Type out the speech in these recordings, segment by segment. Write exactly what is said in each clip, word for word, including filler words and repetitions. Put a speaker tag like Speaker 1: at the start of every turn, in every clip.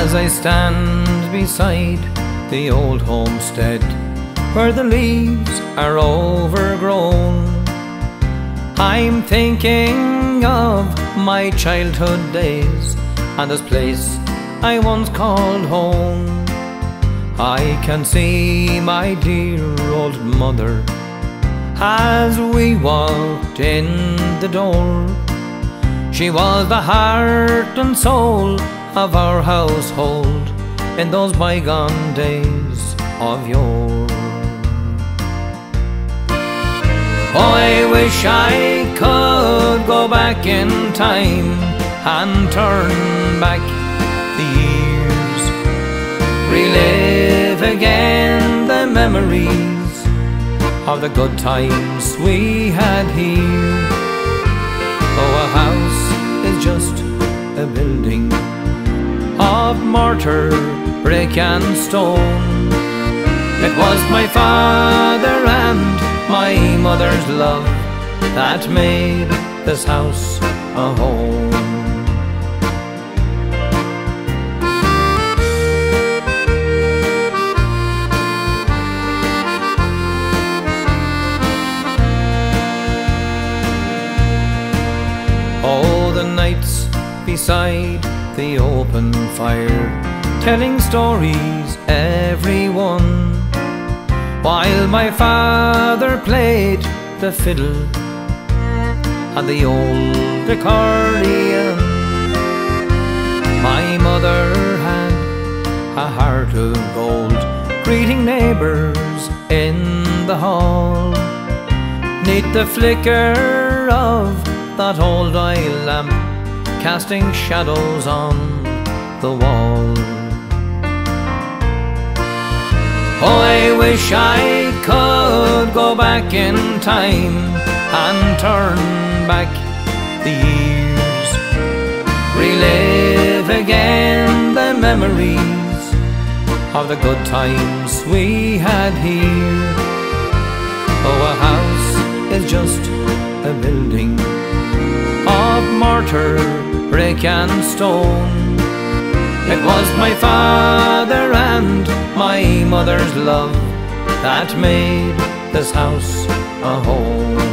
Speaker 1: as I stand beside the old homestead where the leaves are overgrown. I'm thinking of my childhood days and this place I once called home. I can see my dear old mother as we walked in the door. She was the heart and soul of our household in those bygone days of yore. Oh, I wish I could go back in time and turn back the years, relive again the memories of the good times we had here. Oh, a house is just a building of mortar, brick and stone. It was my father and my mother's love that made this house a home. Oh, the nights beside the open fire, telling stories everyone, while my father played the fiddle and the old accordion. My mother had a heart of gold, greeting neighbours in the hall, 'neath the flicker of that old oil lamp, casting shadows on the wall. Oh, I wish I could go back in time and turn back the years, relive again the memories of the good times we had here. Oh, a house is just a building of mortar, brick and stone. It was my father and my mother's love that made this house a home.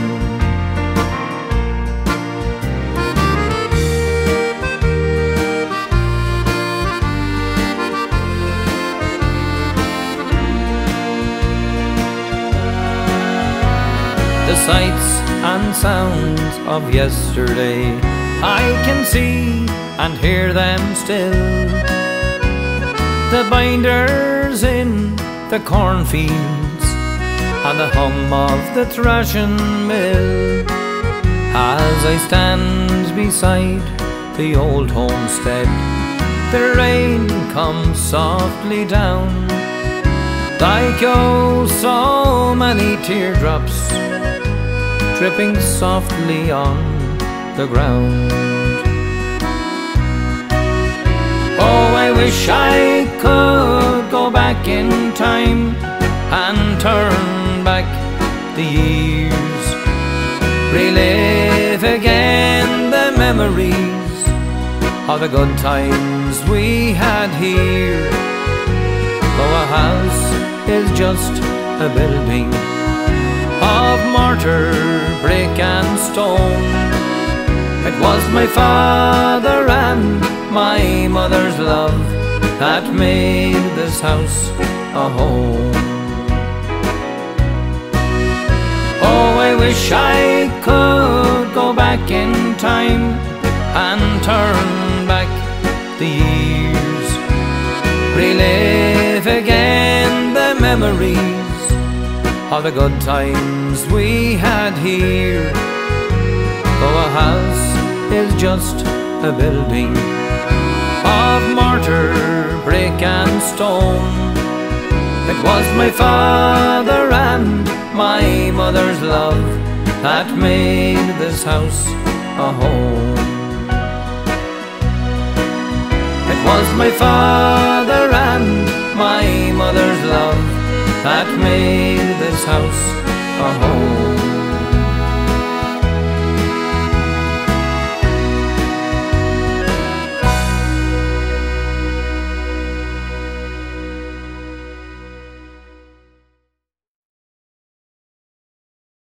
Speaker 1: The sights and sounds of yesterday, I can see and hear them still. The binders in the cornfields and the hum of the thrashing mill. As I stand beside the old homestead, the rain comes softly down, like oh so many teardrops dripping softly on the ground. Oh, I wish I could go back in time and turn back the years, relive again the memories of the good times we had here. Though a house is just a building of mortar, brick and stone, it was my father and my mother's love that made this house a home. Oh, I wish I could go back in time and turn back the years, relive again the memories of the good times we had here. Though a house is just a building of mortar, brick and stone, it was my father and my mother's love that made this house a home. It was my father and my mother's love that made this house a home.